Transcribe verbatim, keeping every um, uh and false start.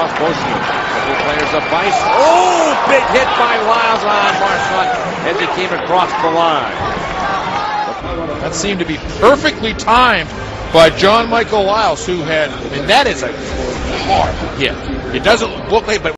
across motion. Couple players of Vice. Oh, big hit by Lyles on Marchand as he came across the line. That seemed to be perfectly timed by John Michael Lyles, who had, and that is a hard hit. It doesn't look like, but